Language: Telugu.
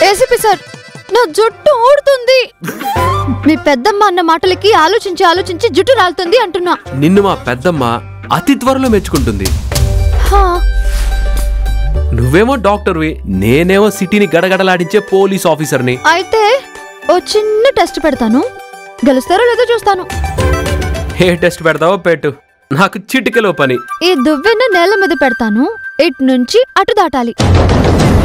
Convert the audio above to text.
ఏసీపీ సార్, నా జుట్టు ఊడుతుంది. మీ పెద్దమ్మ అన్న మాటలకి ఆలోచించి ఆలోచించి జుట్టు రాలుతుంది అంటున్నా. నిన్ను మా పెద్దమ్మ అతి త్వరలో మెచ్చుకుంటుంది. నువ్వేమో డాక్టర్వి, నేనేమో సిటీని గడగడలాడించే పోలీస్ ఆఫీసర్ని. అయితే ఓ చిన్న టెస్ట్ పెడతాను, గెలుస్తారో లేదో చూస్తాను. ఏ టెస్ట్ పెడతావో పెట్టు, నాకు చిటికలో పని. ఈ దువ్వెన నేల మీద పెడతాను, ఇటు నుంచి అటు దాటాలి.